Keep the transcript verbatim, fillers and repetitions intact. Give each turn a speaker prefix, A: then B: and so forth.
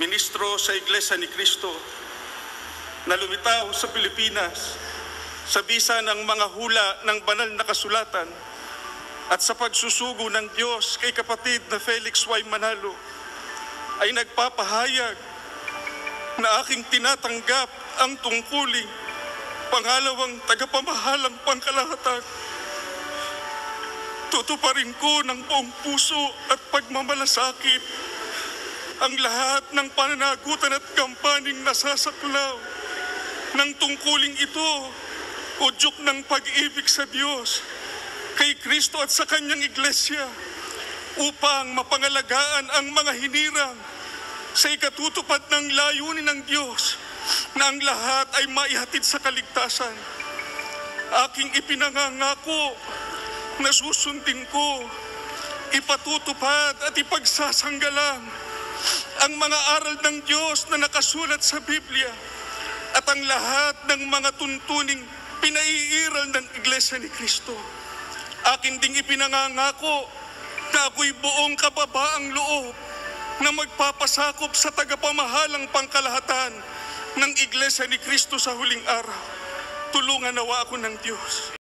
A: ministro sa Iglesia ni Cristo na lumitaw sa Pilipinas sa bisa ng mga hula ng banal na kasulatan at sa pagsusugo ng Diyos kay kapatid na Felix Y. Manalo, ay nagpapahayag na aking tinatanggap ang tungkuling pangalawang tagapamahalang pangkalahatan. Tutuparin ko ng buong puso at pagmamalasakit ang lahat ng pananagutan at kampaning nasasaklaw ng tungkuling ito, udyok ng pag-ibig sa Diyos, kay Kristo at sa Kanyang Iglesia, upang mapangalagaan ang mga hinirang sa ikatutupad ng layunin ng Diyos na ang lahat ay maihatid sa kaligtasan. Aking ipinangangako na susundin ko, ipatutupad at ipagsasanggalang ang mga aral ng Diyos na nakasulat sa Biblia at ang lahat ng mga tuntuning pinaiiral ng Iglesia ni Cristo. Akin ding ipinangangako na ako'y buong kababaang loob na magpapasakop sa tagapamahalang pangkalahatan ng Iglesia ni Cristo sa huling araw. Tulungan nawa ako ng Diyos.